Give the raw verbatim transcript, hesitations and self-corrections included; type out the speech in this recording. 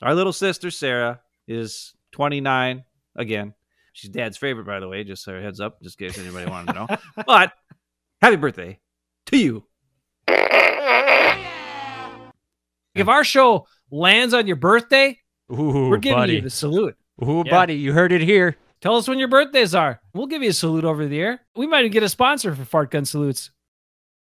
Our little sister, Sarah, is twenty-nine. Again, she's Dad's favorite, by the way, just so heads up, just in case anybody wanted to know. But happy birthday to you. If our show lands on your birthday, Ooh, we're giving buddy. you the salute. Ooh, Yeah. buddy, you heard it here. Tell us when your birthdays are. We'll give you a salute over the air. We might get a sponsor for Fart Gun Salutes.